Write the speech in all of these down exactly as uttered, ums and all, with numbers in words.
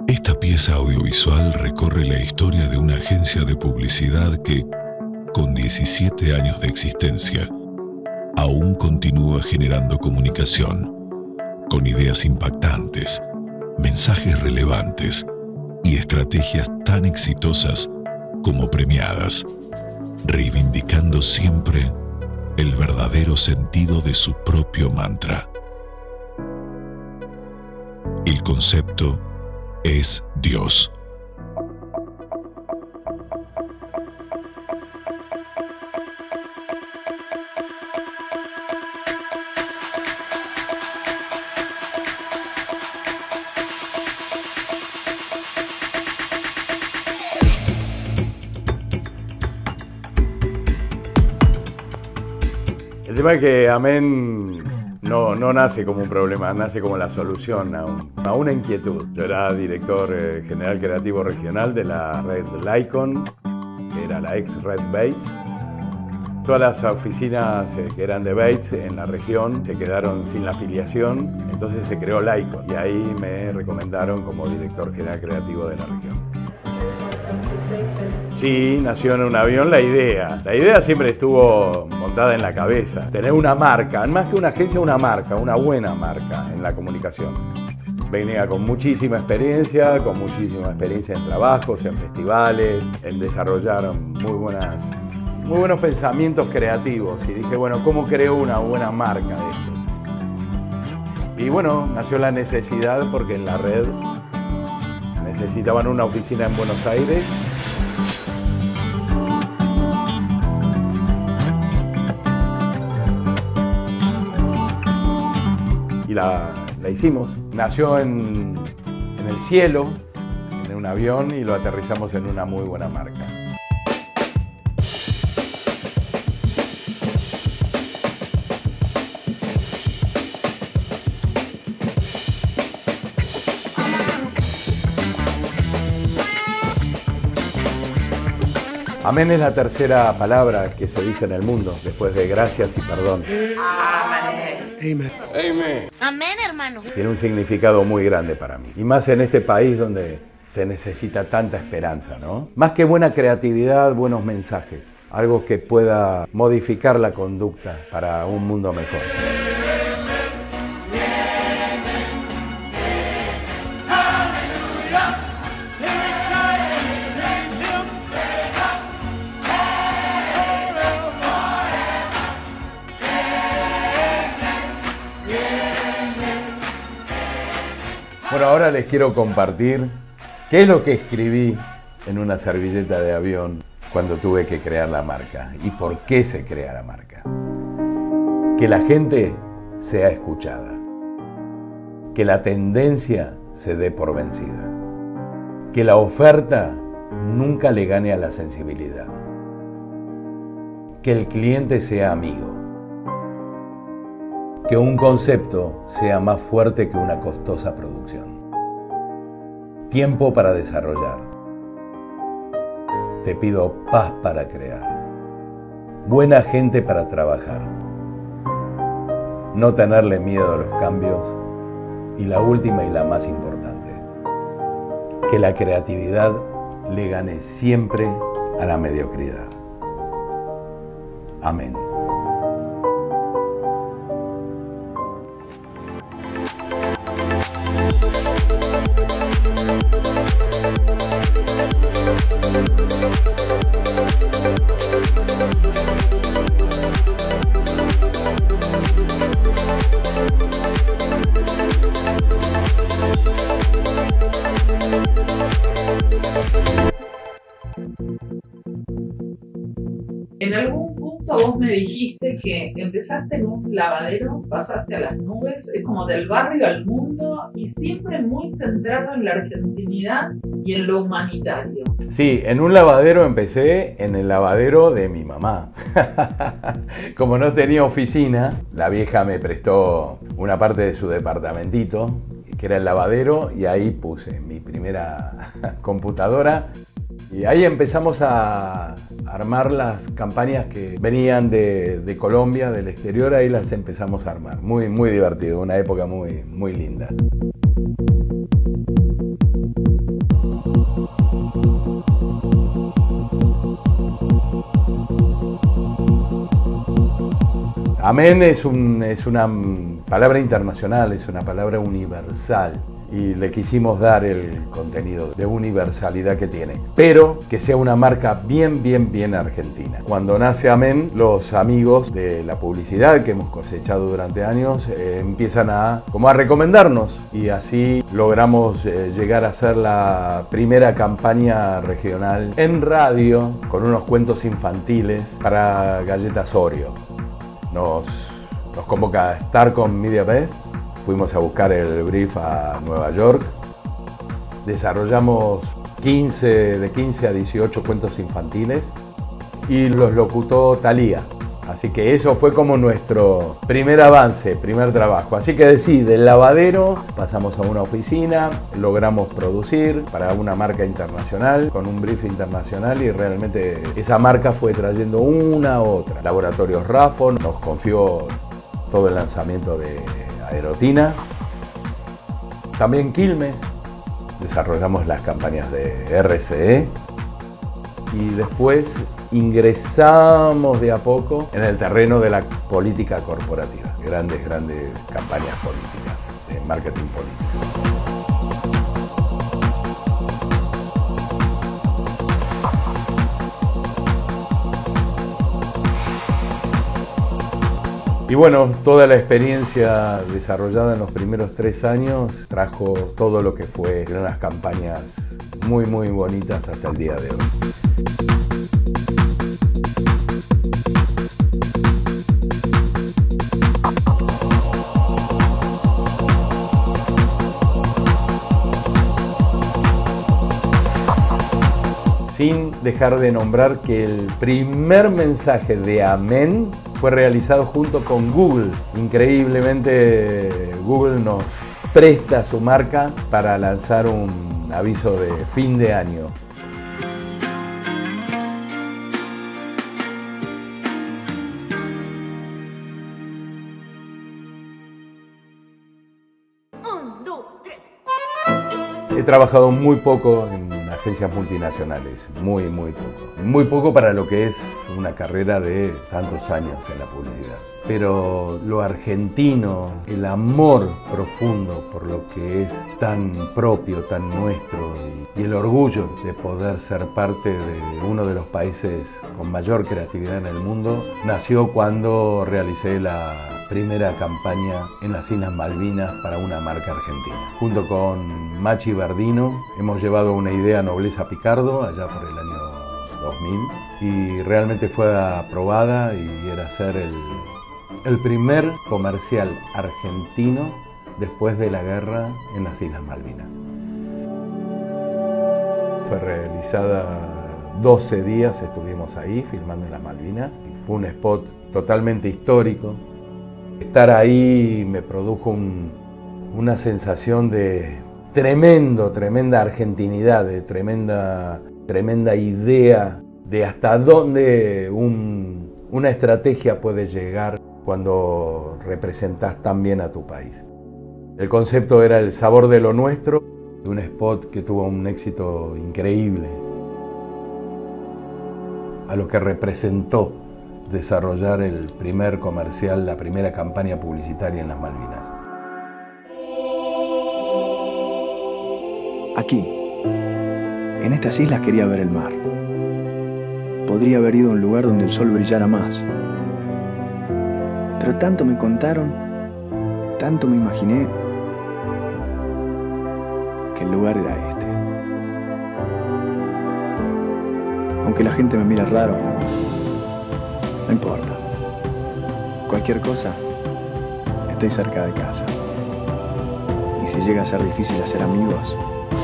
Esta pieza audiovisual recorre la historia de una agencia de publicidad que, con diecisiete años de existencia, aún continúa generando comunicación, con ideas impactantes, mensajes relevantes y estrategias tan exitosas como premiadas, reivindicando siempre el verdadero sentido de su propio mantra. El concepto es Dios. El tema es que Amén no, no nace como un problema, nace como la solución a, un, a una inquietud. Yo era director eh, general creativo regional de la red Lycon, que era la ex red Bates. Todas las oficinas eh, que eran de Bates en la región se quedaron sin la afiliación, entonces se creó Lycon y ahí me recomendaron como director general creativo de la región. Sí, nació en un avión la idea. La idea siempre estuvo montada en la cabeza. Tener una marca, más que una agencia, una marca, una buena marca en la comunicación. Venía con muchísima experiencia, con muchísima experiencia en trabajos, en festivales, en desarrollar muy, buenas, muy buenos pensamientos creativos. Y dije, bueno, ¿cómo creo una buena marca de esto? Y bueno, nació la necesidad porque en la red necesitaban una oficina en Buenos Aires. Y la, la hicimos. Nació en, en el cielo, en un avión, y lo aterrizamos en una muy buena marca. Amén es la tercera palabra que se dice en el mundo, después de gracias y perdón. Amén. Amen. Amén. Amén, hermano. Tiene un significado muy grande para mí. Y más en este país donde se necesita tanta esperanza, ¿no? Más que buena creatividad, buenos mensajes. Algo que pueda modificar la conducta para un mundo mejor. Bueno, ahora les quiero compartir qué es lo que escribí en una servilleta de avión cuando tuve que crear la marca y por qué se crea la marca. Que la gente sea escuchada, que la tendencia se dé por vencida, que la oferta nunca le gane a la sensibilidad, que el cliente sea amigo, que un concepto sea más fuerte que una costosa producción. Tiempo para desarrollar. Te pido paz para crear. Buena gente para trabajar. No tenerle miedo a los cambios. Y la última y la más importante, que la creatividad le gane siempre a la mediocridad. Amén. En algún punto vos me dijiste que empezaste en un lavadero, pasaste a las nubes, es como del barrio al mundo y siempre muy centrado en la argentinidad y en lo humanitario. Sí, en un lavadero empecé, en el lavadero de mi mamá. Como no tenía oficina, la vieja me prestó una parte de su departamentito, que era el lavadero, y ahí puse mi primera computadora. Y ahí empezamos a armar las campañas que venían de, de Colombia, del exterior, ahí las empezamos a armar. Muy, muy divertido, una época muy, muy linda. Amén es, un, es una palabra internacional, es una palabra universal. Y le quisimos dar el contenido de universalidad que tiene, pero que sea una marca bien, bien, bien argentina. Cuando nace Amén, los amigos de la publicidad que hemos cosechado durante años eh, empiezan a, como a recomendarnos, y así logramos eh, llegar a ser la primera campaña regional en radio con unos cuentos infantiles para galletas Oreo. Nos, nos convoca Starcom Media Best. Fuimos a buscar el brief a Nueva York, desarrollamos quince, de quince a dieciocho cuentos infantiles y los locutó Thalía. Así que eso fue como nuestro primer avance, primer trabajo. Así que sí, del lavadero pasamos a una oficina, logramos producir para una marca internacional, con un brief internacional, y realmente esa marca fue trayendo una a otra. Laboratorios Rafo nos confió todo el lanzamiento de Aerotina. También Quilmes, desarrollamos las campañas de R C E y después ingresamos de a poco en el terreno de la política corporativa. Grandes, grandes campañas políticas, de marketing político. Y bueno, toda la experiencia desarrollada en los primeros tres años trajo todo lo que fue unas campañas muy, muy bonitas hasta el día de hoy. Sin dejar de nombrar que el primer mensaje de Amén fue realizado junto con Google. Increíblemente, Google nos presta su marca para lanzar un aviso de fin de año. Un, dos, tres. He trabajado muy poco en agencias multinacionales, muy, muy poco. Muy poco para lo que es una carrera de tantos años en la publicidad. Pero lo argentino, el amor profundo por lo que es tan propio, tan nuestro, y, y el orgullo de poder ser parte de uno de los países con mayor creatividad en el mundo, nació cuando realicé la primera campaña en las Islas Malvinas para una marca argentina. Junto con Machi Verdino hemos llevado una idea a Nobleza Picardo allá por el año dos mil y realmente fue aprobada y era ser el, el primer comercial argentino después de la guerra en las Islas Malvinas. Fue realizada doce días, estuvimos ahí filmando en las Malvinas y fue un spot totalmente histórico. Estar ahí me produjo un, una sensación de tremendo, tremenda argentinidad, de tremenda, tremenda idea de hasta dónde un, una estrategia puede llegar cuando representas tan bien a tu país. El concepto era el sabor de lo nuestro, un spot que tuvo un éxito increíble, a lo que representó desarrollar el primer comercial, la primera campaña publicitaria en las Malvinas. Aquí, en estas islas quería ver el mar. Podría haber ido a un lugar donde el sol brillara más. Pero tanto me contaron, tanto me imaginé, que el lugar era este. Aunque la gente me mira raro, no importa. Cualquier cosa, estoy cerca de casa. Y si llega a ser difícil hacer amigos,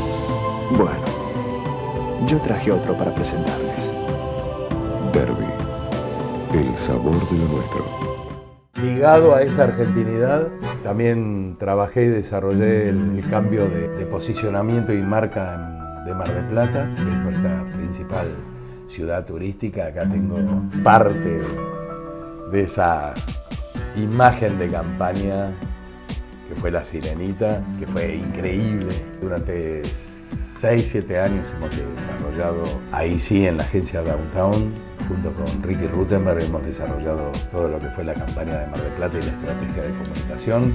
bueno, yo traje otro para presentarles. Derby, el sabor de lo nuestro. Ligado a esa argentinidad, también trabajé y desarrollé el, el cambio de, de posicionamiento y marca en, de Mar del Plata, que es nuestra principal ciudad turística. Acá tengo parte de esa imagen de campaña que fue La Sirenita, que fue increíble. Durante seis, siete años hemos desarrollado ahí sí en la agencia Downtown junto con Ricky Ruttenberg hemos desarrollado todo lo que fue la campaña de Mar del Plata y la estrategia de comunicación.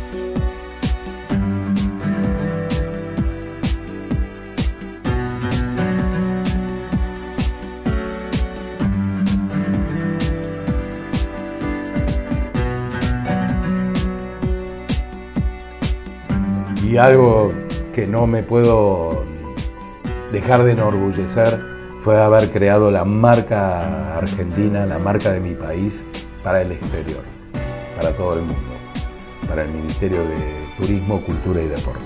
Y algo que no me puedo dejar de enorgullecer fue haber creado la marca argentina, la marca de mi país, para el exterior, para todo el mundo, para el Ministerio de Turismo, Cultura y Deportes.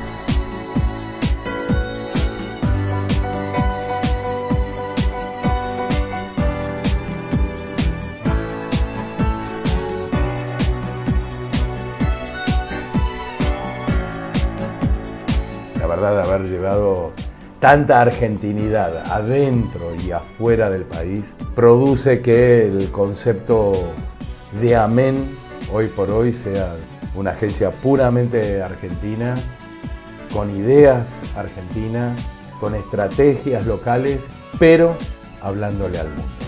La verdad, de haber llevado tanta argentinidad adentro y afuera del país produce que el concepto de Amén hoy por hoy sea una agencia puramente argentina, con ideas argentinas, con estrategias locales, pero hablándole al mundo.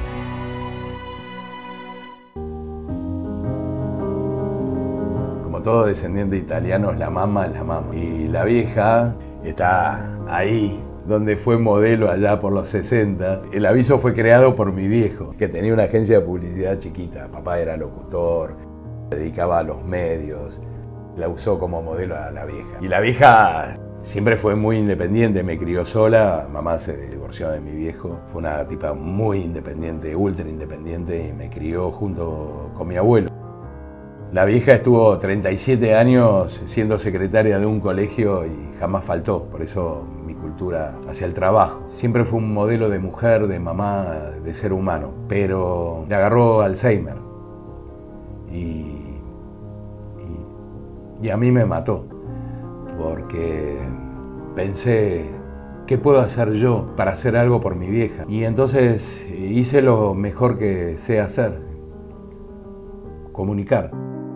Como todo descendiente italiano, la mamá es la mamá. Y la vieja está ahí, donde fue modelo allá por los sesenta. El aviso fue creado por mi viejo, que tenía una agencia de publicidad chiquita. Papá era locutor, se dedicaba a los medios, la usó como modelo a la vieja. Y la vieja siempre fue muy independiente, me crió sola, mamá se divorció de mi viejo, fue una tipa muy independiente, ultra independiente, y me crió junto con mi abuelo. La vieja estuvo treinta y siete años siendo secretaria de un colegio y jamás faltó, por eso mi cultura hacia el trabajo. Siempre fue un modelo de mujer, de mamá, de ser humano, pero le agarró Alzheimer y, y, y a mí me mató, porque pensé, ¿qué puedo hacer yo para hacer algo por mi vieja? Y entonces hice lo mejor que sé hacer, comunicar.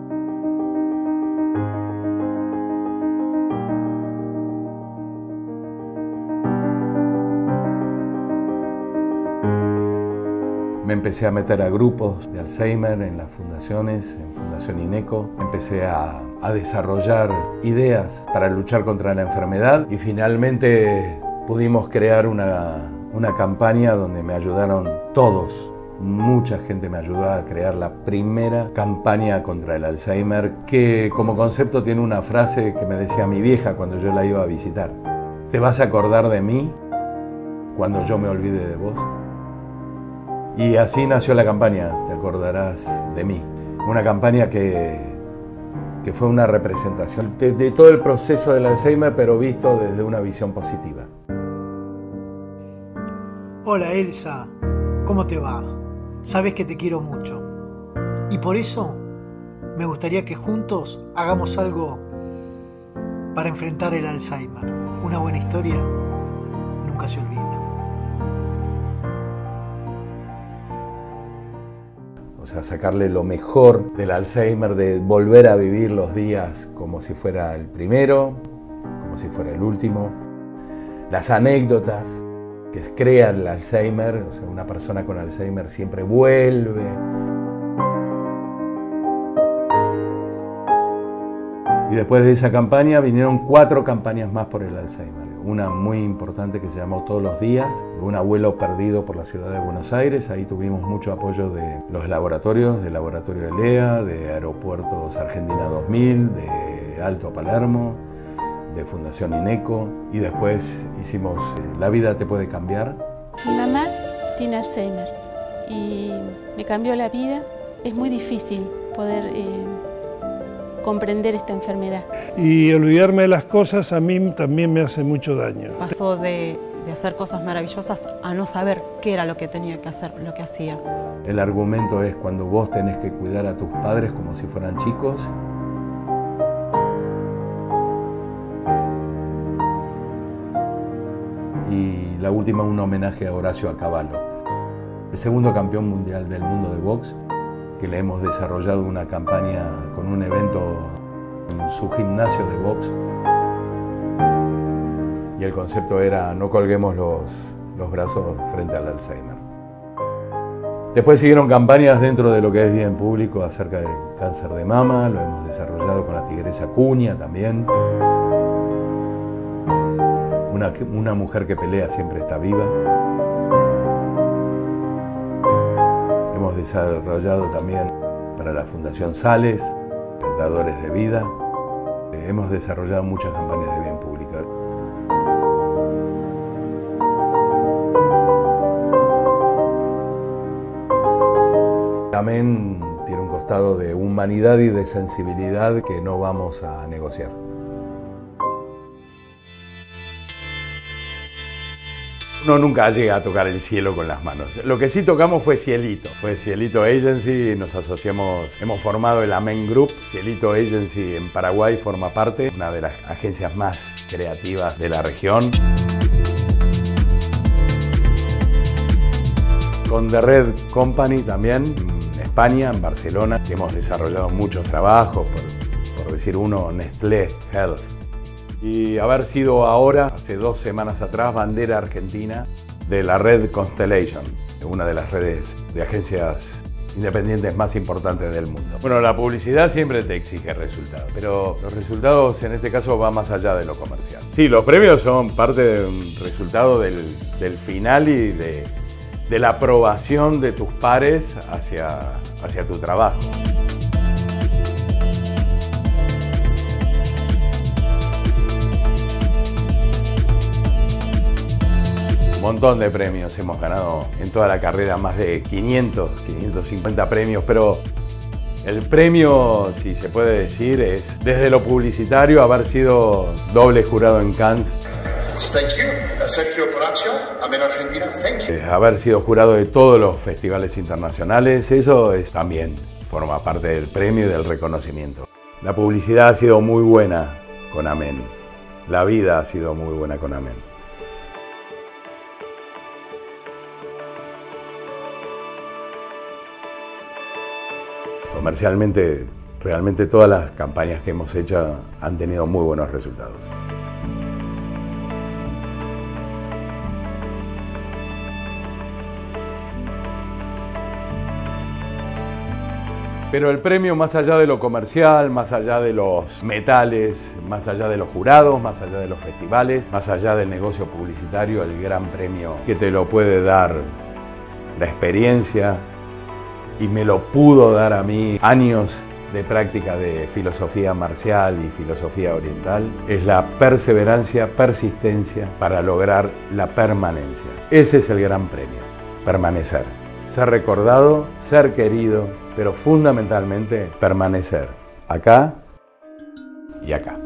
Me empecé a meter a grupos de Alzheimer en las fundaciones, en Fundación INECO. Empecé a, a desarrollar ideas para luchar contra la enfermedad y finalmente pudimos crear una, una campaña donde me ayudaron todos. Mucha gente me ayudó a crear la primera campaña contra el Alzheimer, que como concepto tiene una frase que me decía mi vieja cuando yo la iba a visitar. ¿Te vas a acordar de mí cuando yo me olvide de vos? Y así nació la campaña, Te acordarás de mí. Una campaña que, que fue una representación de, de todo el proceso del Alzheimer, pero visto desde una visión positiva. Hola Elsa, ¿cómo te va? Sabes que te quiero mucho. Y por eso me gustaría que juntos hagamos algo para enfrentar el Alzheimer. Una buena historia nunca se olvida. O sea, sacarle lo mejor del Alzheimer, de volver a vivir los días como si fuera el primero, como si fuera el último. Las anécdotas que crean el Alzheimer, o sea, una persona con Alzheimer siempre vuelve. Y después de esa campaña vinieron cuatro campañas más por el Alzheimer. Una muy importante que se llamó Todos los días, de un abuelo perdido por la ciudad de Buenos Aires. Ahí tuvimos mucho apoyo de los laboratorios, del laboratorio E L E A, de Aeropuertos Argentina dos mil, de Alto Palermo, de Fundación INECO. Y después hicimos eh, La vida te puede cambiar. Mi mamá tiene Alzheimer y me cambió la vida. Es muy difícil poder eh, comprender esta enfermedad. Y olvidarme de las cosas a mí también me hace mucho daño. Pasó de, de hacer cosas maravillosas a no saber qué era lo que tenía que hacer, lo que hacía. El argumento es cuando vos tenés que cuidar a tus padres como si fueran chicos. Y la última, un homenaje a Horacio Acabalo, el segundo campeón mundial del mundo de box, que le hemos desarrollado una campaña con un evento en su gimnasio de box. Y el concepto era: no colguemos los, los brazos frente al Alzheimer. Después siguieron campañas dentro de lo que es bien público acerca del cáncer de mama, lo hemos desarrollado con la tigresa Cuña también. Una, una mujer que pelea siempre está viva. Hemos desarrollado también para la Fundación Sales, Dadores de Vida. Hemos desarrollado muchas campañas de bien público. Amén tiene un costado de humanidad y de sensibilidad que no vamos a negociar. Uno nunca llega a tocar el cielo con las manos. Lo que sí tocamos fue Cielito. Fue Cielito Agency, nos asociamos, hemos formado el Amén Group. Cielito Agency en Paraguay forma parte, una de las agencias más creativas de la región. Con The Red Company también, en España, en Barcelona, que hemos desarrollado muchos trabajos, por, por decir uno, Nestlé Health. Y haber sido ahora, hace dos semanas atrás, bandera argentina de la red Constellation, una de las redes de agencias independientes más importantes del mundo. Bueno, la publicidad siempre te exige resultados, pero los resultados en este caso van más allá de lo comercial. Sí, los premios son parte de un resultado del, del final y de, de la aprobación de tus pares hacia, hacia tu trabajo. Un montón de premios hemos ganado en toda la carrera, más de quinientos, quinientos cincuenta premios, pero el premio, si se puede decir, es desde lo publicitario haber sido doble jurado en Cannes. Thank you. Sergio Poracho, Amén Argentina, thank you. Haber sido jurado de todos los festivales internacionales, eso es, también forma parte del premio y del reconocimiento. La publicidad ha sido muy buena con Amén. La vida ha sido muy buena con Amén. Comercialmente, realmente todas las campañas que hemos hecho han tenido muy buenos resultados. Pero el premio, más allá de lo comercial, más allá de los metales, más allá de los jurados, más allá de los festivales, más allá del negocio publicitario, el gran premio que te lo puede dar la experiencia, y me lo pudo dar a mí años de práctica de filosofía marcial y filosofía oriental, es la perseverancia, persistencia para lograr la permanencia. Ese es el gran premio, permanecer. Ser recordado, ser querido, pero fundamentalmente permanecer acá y acá.